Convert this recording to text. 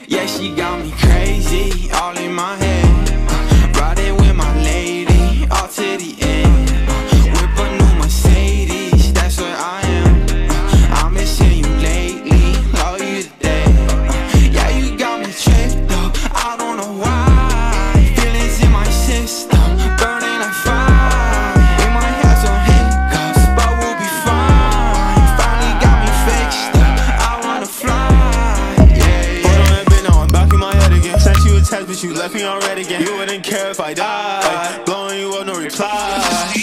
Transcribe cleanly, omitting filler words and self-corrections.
Yeah, she got me crazy, all in my head. Riding with my lady, all to the end. Whip a new Mercedes, that's where I am. I'm missing you lately, love you today. Yeah, you got me tripped up, I don't know why. Feelings in my system, burning like fire. We might have some hiccups, but we'll be fine. Finally got me fixed up, I wanna fly. Sent you a text, but you left me on red again. You wouldn't care if I died. Blowing you up, no reply.